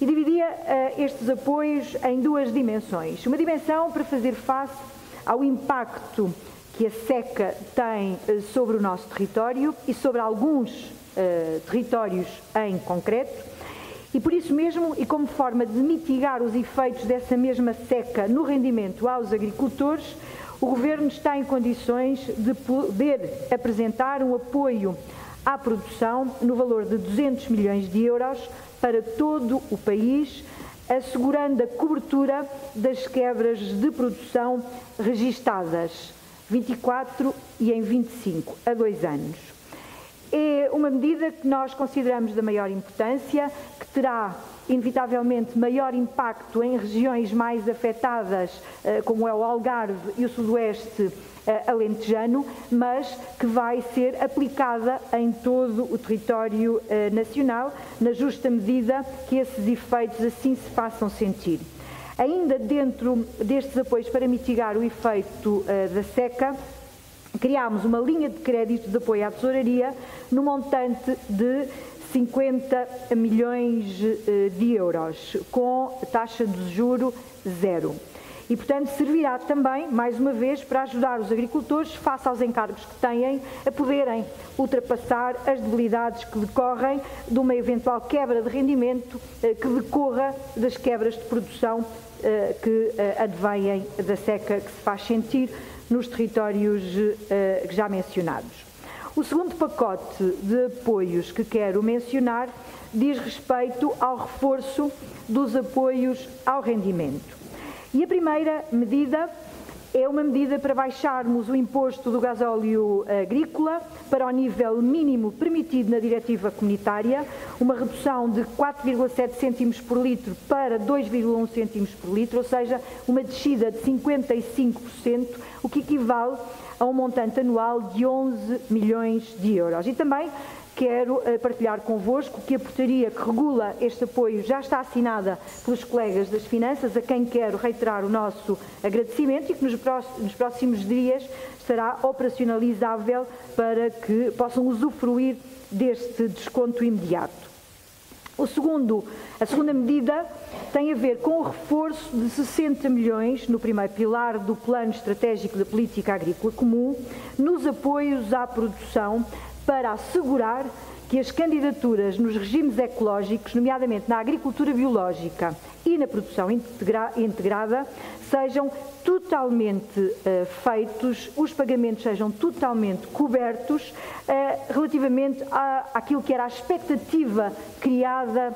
e dividia estes apoios em duas dimensões. Uma dimensão para fazer face ao impacto que a seca tem sobre o nosso território e sobre alguns territórios em concreto, e por isso mesmo, e como forma de mitigar os efeitos dessa mesma seca no rendimento aos agricultores, o Governo está em condições de poder apresentar um apoio à produção no valor de 200 milhões de euros para todo o país, assegurando a cobertura das quebras de produção registadas 24 e em 25, a 2 anos. É uma medida que nós consideramos da maior importância, que terá inevitavelmente maior impacto em regiões mais afetadas, como é o Algarve e o Sudoeste alentejano, mas que vai ser aplicada em todo o território nacional, na justa medida que esses efeitos assim se façam sentir. Ainda dentro destes apoios para mitigar o efeito da seca, criámos uma linha de crédito de apoio à tesouraria no montante de 50 milhões de euros, com taxa de juro zero. E, portanto, servirá também, mais uma vez, para ajudar os agricultores, face aos encargos que têm, a poderem ultrapassar as debilidades que decorrem de uma eventual quebra de rendimento que decorra das quebras de produção que advêm da seca que se faz sentir nos territórios já mencionados. O segundo pacote de apoios que quero mencionar diz respeito ao reforço dos apoios ao rendimento. E a primeira medida é uma medida para baixarmos o imposto do gasóleo agrícola para o nível mínimo permitido na diretiva comunitária, uma redução de 4,7 cêntimos por litro para 2,1 cêntimos por litro, ou seja, uma descida de 55%, o que equivale a um montante anual de 11 milhões de euros. E também quero partilhar convosco que a portaria que regula este apoio já está assinada pelos colegas das Finanças, a quem quero reiterar o nosso agradecimento, e que nos próximos dias será operacionalizável para que possam usufruir deste desconto imediato. A segunda medida tem a ver com o reforço de 60 milhões no primeiro pilar do Plano Estratégico da Política Agrícola Comum, nos apoios à produção, para assegurar que as candidaturas nos regimes ecológicos, nomeadamente na agricultura biológica e na produção integrada, sejam totalmente feitos, os pagamentos sejam totalmente cobertos relativamente àquilo que era a expectativa criada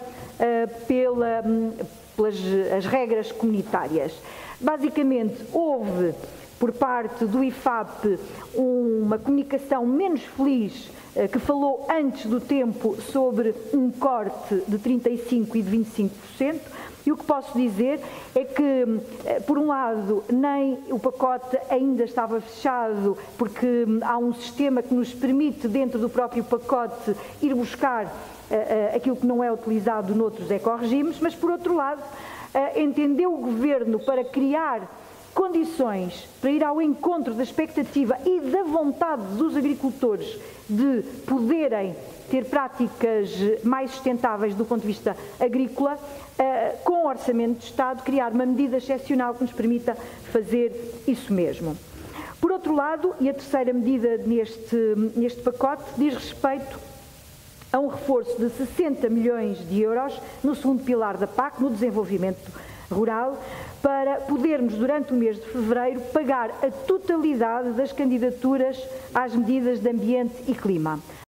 pelas regras comunitárias. Basicamente, houve, por parte do IFAP, uma comunicação menos feliz que falou antes do tempo sobre um corte de 35% e de 25%, e o que posso dizer é que, por um lado, nem o pacote ainda estava fechado, porque há um sistema que nos permite, dentro do próprio pacote, ir buscar aquilo que não é utilizado noutros ecorregimes, mas, por outro lado, entendeu o Governo para criar condições para ir ao encontro da expectativa e da vontade dos agricultores de poderem ter práticas mais sustentáveis do ponto de vista agrícola, com o Orçamento de Estado, criar uma medida excepcional que nos permita fazer isso mesmo. Por outro lado, e a terceira medida neste pacote, diz respeito a um reforço de 60 milhões de euros no segundo pilar da PAC, no desenvolvimento rural, para podermos, durante o mês de fevereiro, pagar a totalidade das candidaturas às medidas de ambiente e clima.